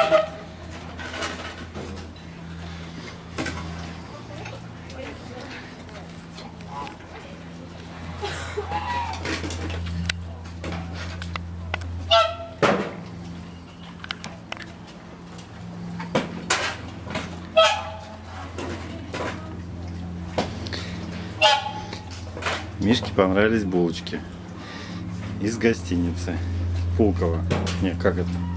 Мишке понравились булочки из гостиницы Пулково. Не, как это?